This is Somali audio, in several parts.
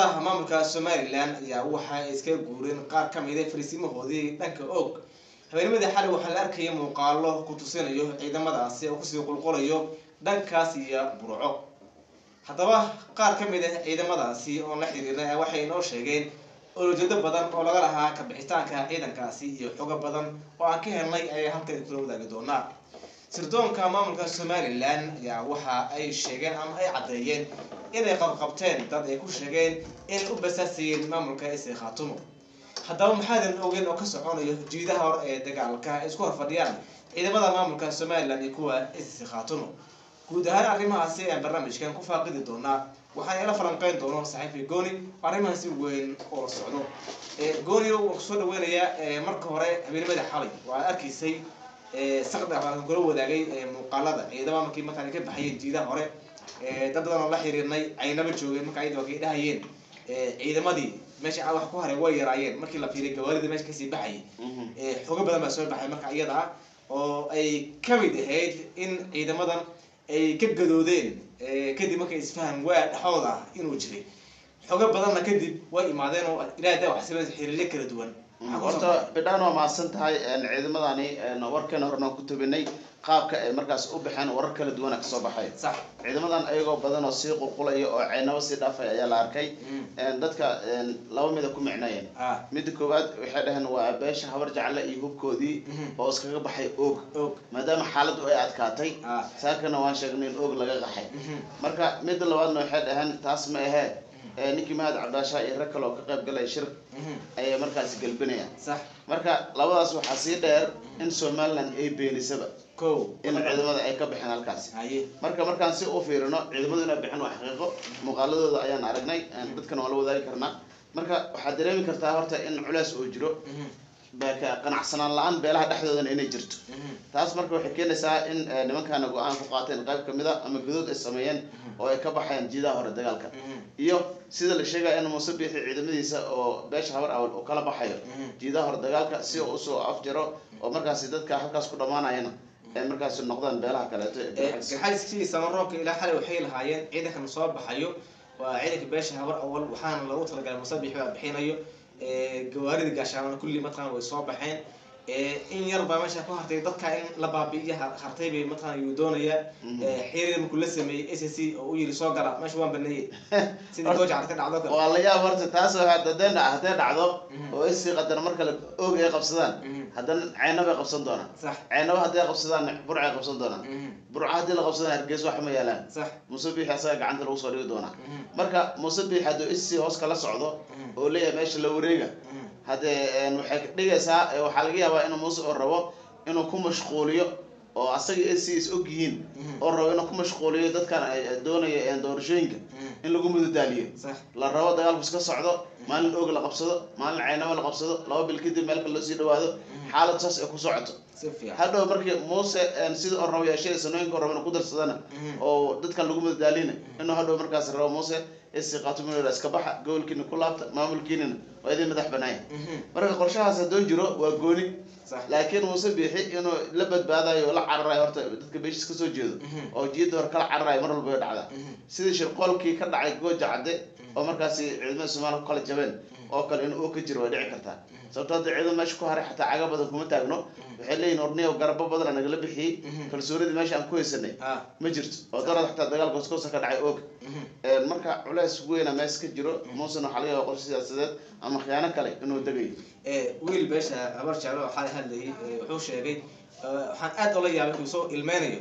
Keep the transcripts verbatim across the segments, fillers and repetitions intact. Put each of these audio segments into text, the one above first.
maamulka Somaliland ayaa waxa iska guureen qaar ka mid ah fariisimahoodii dhanka og habeenimada xalay waxa la arkay muuqaalo ku tusinayo ciidamadaasi oo ku sii qulqulayo dhankaas iyo burco haddaba qaar ka mid ah ciidamadaasi oo la xiriiray waxay noo sheegeen ujeedo badan oo laga lahaa ka bixitaanka ciidankaasi iyo xogo badan oo aan ka helnay ay halkan kula wadaagi doonaa sirdoonka maamulka Somaliland ayaa waxa ay sheegeen ama ay cadeeyeen inay qabqabteen dad ay ku sheegeen in u basaasiyeen maamulka isii khaatumo haddaba maxaadan ogeyn oo ka soconayo jiidaha hore ee dagaalka isku horfadhiyaan ciidamada maamulka Somaliland iyo kuwa isii khaatumo guud ahaan arrimahaasi aan barnaamijkan ku faaqidi doonaa waxaan ila falanqeyn doono saaxiibkay Gooni arrimahaasi weyn oo socdo ee Gooni oo soo dhaweynaya marka hore habeenimada xalay waa arkiisay ee saqda aan kula wadaagay muuqaalada ciidamada markii markaan ka baxayeen jiidaha hore ee dad badan oo la xiriirnay aynaba joogeen marka ay dadka dhahayeen ee ciidamadii meesha aan wax ku haray way yaraayeen markii la fiiray gawaarida meesha ka sii baxay ee xogo badan baa soo baxay marka iyada oo ay ka mid ahayd in ciidamadan ay ka gadoodeen ee kadib markay isfaham waa dhaxooda inuu jiray xogo badanna kadib way imaadeen oo ilaahay wax sabab xiriir kala duwan horta bidhaan waa maasan tahay ciidamadani warkan horna ku tabinay qaabka ay markaas u baxeen warar kala duwan ka soo baxay sax ciidamadan ayagoo badan oo sii qulqulay oo ceynaba si dhaafay ayaa la arkay dadka laba mid ku micnaayeen mid koowaad waxay dhahan waa beesha habar jacla iyo hubkoodii oo iskaga baxay og maadaama xaaladdu ay adkaatay saakana waan sheegnay in og laga qaxay marka mid labaadna waxay dhahan taas ma ahayd ninkii mahad cabdaasha iyo rag kale oo ka qayb galay shir ay markaas galbanayaan sax marka labadaas waxa si dheer in Somaliland ay beenisaba koow in ciidamada ay ka bixin halkaas marka markaan si u fiirino ciidamadu inay bixin wax xaqiiqo muuqaaladooda ayaan aragnay dadkan waa la wadaagi karnaa marka waxa dareemi kartaa horta in culays oo jiro baaka qanacsanaan la'aan beelaha dhexdooda inay jirto taas marka waxay keenaysaa in nimankan go'aan ku qaateen qayb kamid ah ama gudood ay sameeyeen oo ay ka baxayaan jiidaha hore dagaalka iyo sida la sheegay in Muuse Biixi ciidamadiisa oo beesha habar awal oo kala baxayo jiidaha hore dagaalka si uu soo afjaro oo markaas dadka halkaas ku dhamaanayna ay markaas noqdaan beelaha kale ee xalkiisa samarooka ilaa xalay waxay lahaayeen ciidankan soo baxayo waa ciidanka beesha habar awal waxaan lagu talagalay Muuse Biixi baa bixinayo ee gawaarida gaashaana kulli matqan way soo baxeen ee in yar baa meesha ku hartay dadka in la baabi'iyo hartay bay matqan uu doonaya ee xiriir markuu la sameeyay S S C oo uu yiri soo gala meesha waan baneeyay sidii gooja arka dhacdo waa la yaab horta taas oo hadana haday dhacdo oo is qadar marka la og ay qabsadaan hadana ceynaba qabsan doona sax ceynaba haday qabsadaan burca qabsan doona burca hadii la qabsadaan hargeysa wax ma yeelaan sax Muuse Biixi asaga gacanta lagu soo dhigi doona marka Muuse Biixi haduu is hoos kala socdo oo leeyahay meesha la wareega hadee waxay dhigaysaa waxa laga yaabaa inuu Muuse oo rabo inuu ku mashquuliyo oo asaga S S og yihiin oo rabo inuu ku mashquuliyo dadkan ay doonayeen doorashooyinka in lagu muddaaliyo la rabo dagaalku iska socdo maalin og la qabsado maalin ceynaba la qabsado laba bil kadib meel kale loo sii dhawaado xaalad saas ay ku socoto hadhow markii Muuse sida oo rabo yeeshay sanooyinka rabo inuu ku darsadana oo dadkan lagu muddaalina inuu hadhow markaas rabo Muuse isii qaatumo iska baxa goolkiina ku laabta maamulkiina waa idin madax banaay marka qorshahaas doon jiro waa gooni laakiin Muuse Biixi inuu la badbaadayo la cararay horta dadka beeshiis ka soo jeedo oo jiido hor kala cararay mar walba dhacda sidii shirqoolkii ka dhacay gooja cadde oo markaas ciidamada Soomaaliya kala jabeen oo kale in uu ka jiro way dhici kartaa sababtoo ah ciidamada meesha ku haray xataa caga badan kuma taagno waxay leeyihiin orniyo garba badan anaga la bixiyay kalsoonida meesha aan ku haysanay ma jirto oo darada xataa dagaalka isku soo ka dhacay og ee marka culays weyn ama iska jiro Muuse waxa laga yaabaa qorshe siyaasadeed ama khiyaano kale inuu dagay ee wiil beesha habar jeclo waxa hadlayay wuxuu sheegay waxaan aad ula yaabay inuu soo ilmeynayo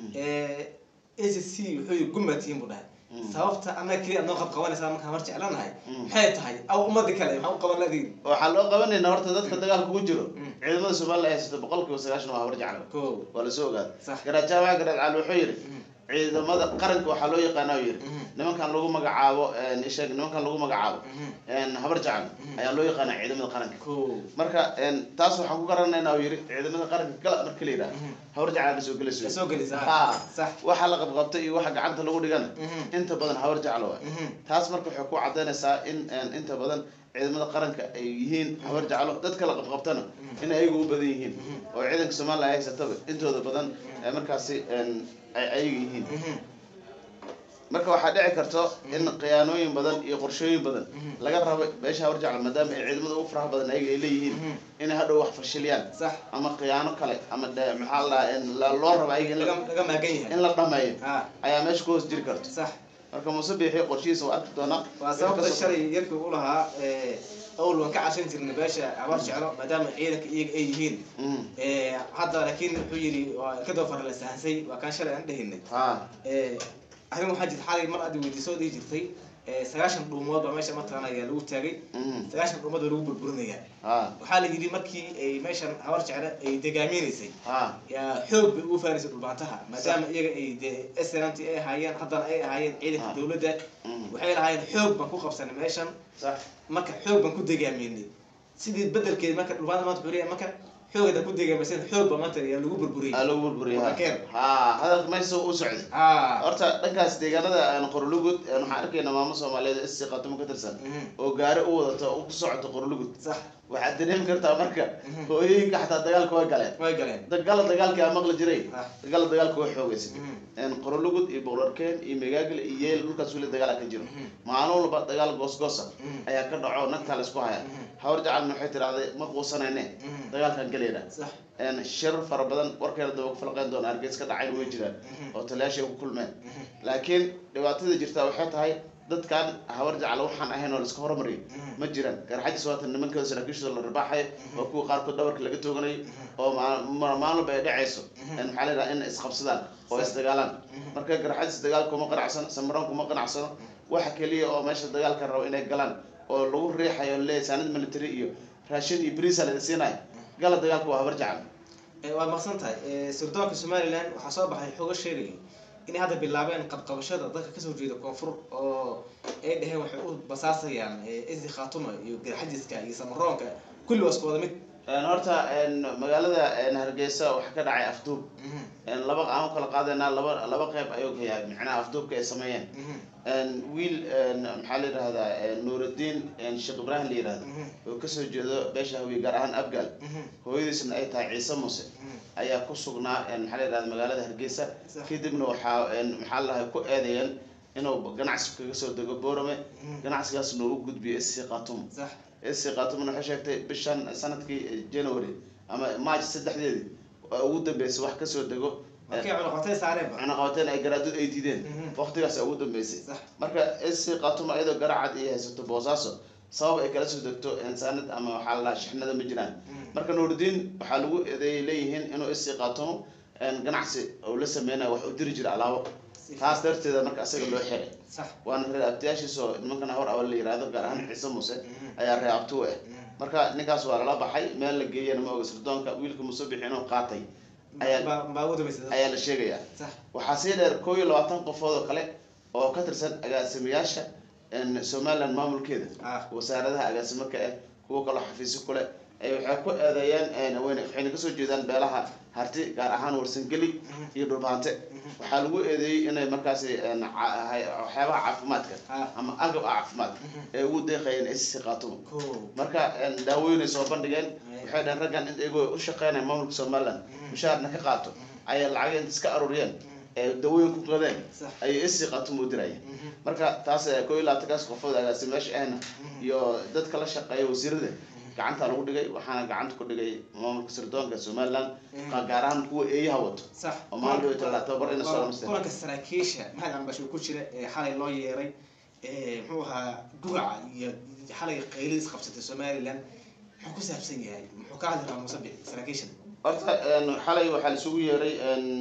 ee S S C wuxuu gumatiim u dhahay sababta ama kaliya anoo qab qabanaysa marka habar jeclanahay maxay tahay aw umada kale waxa uu qaban laadiin waxa loo qabanayna horta dadka dagaalka ku jiro ciidamada Soomaaliya haysta boqolkiiba sagaashan waa habar jeclo koow wala soo ogaad garaajaha garaad wuxuu yiri ciidamada qaranka waxa loo yaqaanaa yiri nimankan lagu magacaabo ee sheeg nimankan lagu magacaabo een habar jecel ayaa loo yaqaanaa ciidamada qaranka marka een taas waxaan ku garanaynaa yiri ciidamada qaranka kala markii la yiraahdo habar jecel soo galayso soo galayso sax waxa la qabqabtay iyo waxa gacanta lagu dhigana inta badan habar jecel waa taas marka waxay ku cadeynaysaa in inta badan ciidamada qaranka ay yihiin habar jecel dadka la qabqabtana in ay ugu badan yihiin oo ciidanka Soomaaliya ay haysataba intooda badan markaas ay ay yihiin marka waxaa dhici karto in qiyaanooyin badan iyo qorshooyin badan laga rabo meesha habar jecel maadaama ay ciidamada ugu faraha badan ayaga ay leeyihiin inay hadhow wax fashiliyaan صح ama qiyaano kale ama maxaa la in loo rabo ayaga in la laga maagan yahay in la dhameeyo ها ayaa meesha ku hoos jiri karto صح marka Muuse Biixi qorshihiisa waa arki doonaa waa sababta shalay yarkii uu lahaa ee أول وان كعشان ترى باشا عبارة شعره ما دام عيدك إيه أيهين هذا لكن حجري كده فر لسانسي وكان شرع عنده هنا ها أهلهم حاجة حالي مرة دي ودي سودي جرتي سجاشن رومود وماشى مثلا يا لو تاجي سجاشن رومود لو بالبرونية ها وحالي جدي مركي ماشى عبارة شعره دجامين يسي ها يا حب وفارس البعتها ما دام إيه إسرانتي إيه هايين حضر إيه هايين عيدك الدولة ده وحيل هايين حب ما كو خبصنا ماشى صح marka xoog baan ku deegaaminay sidii bedelkeed marka dhulbaanta maanta xuriya marka xoogada ku deegaamaysan xoog baa maanta yaa lagu burburiyay aa lagu burburiyay ha hadalka ma soo u socday ha horta dhankaas deegaanada aan qorlugud waxaan arkaynaa maamo Soomaaliyeed is qaatum ka tirsan oo gaari u wadato oo ku socoto qorlugud sax waxaad dareemi kartaa marka hooyooyinka xataa dagaalka way galeen way galeen dagaal dagaalka ama maqli jiray dagaal dagaalka way xoogaysan in qorlugud iyo boqorkeen iyo meegaagil iyo yeel dhulkaas wali dagaal ka jiro maalin walba dagaal goos goos ayaa ka dhaco nagta la isku haya hawr jacal waxay tiraahday ma quusanayne dagaalkan galeena صح een shir fara badan warkeeda daba falqeen doon argeys ka dhacay way jiraan oo talaashay ku kulmeen laakiin dhibaatada jirta waxay tahay dadkan hawar jacal waxaan ahayn oo la iska hormariyo ma jiraan garxajis waatan nimanka saraakiisha la rabaaxay oo kuwa qaar ku dhawarka laga tooganay oo maalmo bay dhacayso in maxaa la in isqabsadaan oo isdagaalaan marka garxajis dagaal kuma qanacsan samaran kuma qanacsan waxa kaliya oo meesha dagaalka rabo inay galaan oo lagu riixayo leesanad military iyo raashin iyo bariis la siinay gala dagaalku waa habar jacal ee waa maqsan tahay ee sirdoonka Soomaaliland waxa soo baxay xogo sheegay in hadda bilaabeen qabqabashada dadka ka soo jeeda koonfur oo ay dhaheen waxay u basaasayaan isdi khaatuma iyo garxajiska iyo samaroonka kulli wasku wada mid een horta een magaalada een Hargeysa waxa ka dhacay afduub een laba aan kala qaadayna laba laba qayb ayuu ka yahay macna afduubka ay sameeyeen een wiil een maxaa la yiraahdaa Nuuruddin een Sheekh Ibrahim la yiraahdo oo ka soo jeedo beesha hawi gaar ahaan Abgal hooyadiisna ay tahay Ciise Muuse ayaa ku sugnaa een maxaa la yiraahdaa magaalada Hargeysa kadibna waxa een maxaa la ku eedeeyeen inuu ganacsi kaga soo dago Boorame ganacsigaasna uu gudbiyo isii qaatum صح isii qaatumna waxa sheegtay bishan sanadkii January ama March saddexdeedii ugu dambeysay wax ka soo dago markay cunaqatay saareen ana qawateen ay garaadud ay diideen waqtigaas ugu dambeysay marka isii qaatum ayadoo garacad iyo haysato boosaaso sabab ay kala soo degto insaanad ama waxa la shixnada ma jiraan marka Nuuruddin waxa lagu eedeeyay leeyihiin inuu isii qaatum een ganacsi oo la sameeyay wax u diri jiray alaabo taas darteeda marka asaga loo xiray صح waan reer abtiyaashiiso nimankan hor awal la yiraahdo gaar ahaan Ciise Muuse ayaa reer abtu ah marka ninkaas waa la baxay meel la geeyay ma oga sirdoonka wiilka Muuse Biixi inuu qaatay ayaa baawada maysa ayaa la sheegaya صح waxa sii dheer koob iyo labaatan qofood oo kale oo ka tirsan agaasimayaasha in Soomaaliland maamulkeeda wasaaradaha agaasimaka ah kuwa kale xafiis ku leh ay waxa ku eedeeyeen waxayna ka soo jeedaan beelaha harti gaar ahaan Warsangeli iyo Dhulbaante waxa lagu eedeeyay inay markaas waxyaabaha caafimaadka ama agab caafimaad ee ugu deeqayeen isii qaatum marka daawooyin soo bandhigeen waxay dhan raggan in ay u shaqeynayaan maamulka Soomaaliland mushaarna ka qaato ay lacag iska aruuriyeen ee daawooyin ku qadeen ay isii qaatum u dirayeen marka taas koob iyo labaatan kaas qofood agaasimayaasha ahna iyo dadka la shaqeeya wasiirada gacanta lagu dhigay waxaana gacanta ku dhigay maamulka sirdoonka Soomaaliland gaar ahaan kuwa eeyaha wato صح oo maamulka talaata bar in soo martay kulanka saraakiisha maxay aan basho ku jira ee xalay loo yeeray ee muxuu ahaa gugaca iyo xalay qaylis qabsatay Soomaaliland muxuu ku saabsan yahay muxuu ka hadlaa Muuse Biixi saraakiisha horta xalay waxa la isugu yeeray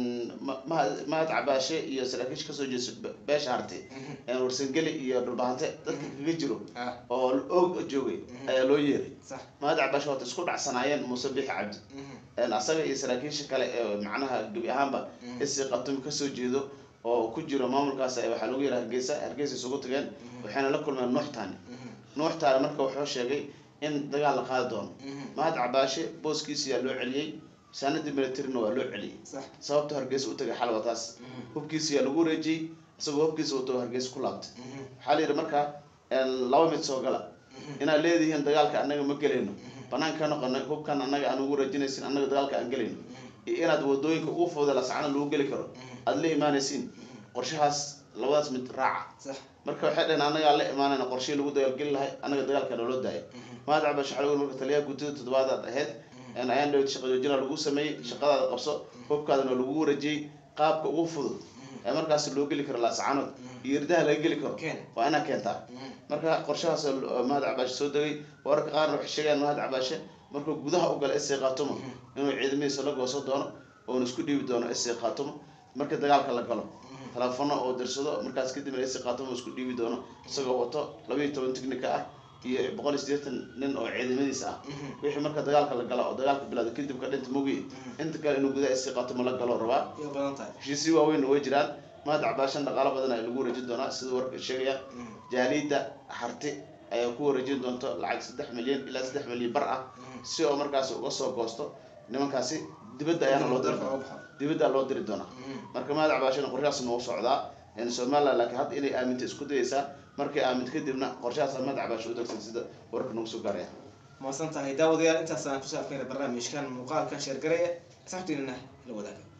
ma tacabaashe iyo saraakiisha ka soo jeeso beesha harti ee Warsangeli iyo Dhulbaante dadka kaga jiro oo og joogay ayaa loo yeeray صح ma tacabaashe waxa isku dhacsanaayeen Muuse Biixi Cabdi een asaga iyo saraakiisha kale ee macnaha gabi ahaanba isii qaatum ka soo jeedo oo ku jiro maamulkaas ay waxa lagu yeeray Hargeysa Hargeysa isugu tageen waxaana la kulmeen Nuuxtaan Nuuxtaan marka wuxuu sheegay in dagaal la qaado doono ma tacabaashe booskiisa loo celiyay sanadii military waa loo celiyay صح sababta Hargeysa u tagay xal wadaas hubkiisa lagu reejiyay isagoo hubkiisa uu tago Hargeysa ku laabtay waxa la yiri marka laba mid soo gala ina leedihiin dagaalka anaga ma galeyno banaanka noqonay hubkan anaga aan ugu reejinaysin anaga dagaalka aan galeyno inaad wadooyinka ugu fooda la sacana lagu gali karo aad la iimaanaysin qorshahaas labadaas mid raaca صح marka waxay dhaheen anaga la imaanayna qorshe lagu dagaalgelin lahay anaga dagaalka loo daayay maad cabash xalay marka taliya guddida toddobaad ahayd in ayaan dhawt shaqo joojin lagu sameeyay shaqada qabso hubkaadana lagu wareejiyay qaabka ugu fudud ee markaas loo gali karo la sacanad yirdaha laga gali karo waa ana keenta marka qorshahaas maad cabash soo dagay warka qaar wax sheegaan maad cabash marka gudaha u gal isii qaatumo inuu ciidamadiisa la gooso doono oo isku dhiibi doono isii qaatumo marka dagaalka la galo telefoon oo dirsado markaas kadib ay isii qaatumo isku dhiibi doono isagoo wato laba iyo toban tiknika ah iyo boqol iyo siddeetan nin oo ciidamadiisa ah wixii marka dagaalka la galo oo dagaalka bilaad kadib ka dhinta mugi inta kale inuu gudaha isii qaatumo la galo rabaa iyo badan tahay heshiisyo waaweyn way jiraan maad cabaashan dhaqaale badan ay lagu wareejin doonaa sida warka sheegaya jaalida harti ayaa ku wareejin doonto lacag saddex milyan ilaa saddex milyan bar ah si oo markaas uga soo goosto nimankaasi dibadda ayaa loo diri dibadda loo diri doonaa marka maad cabaashan qorshahaas noo socdaa in Soomaaliya laakiin had inay aaminta isku dayaysaa markay aaminta kadibna qorshahaas maad cabaash u dagsan sida warka noo soo gaaraya ma santahay daawadayaal intaas aan ku saabsan barnaamijkan muuqaalka sheer gareeya saxtiina la wadaaga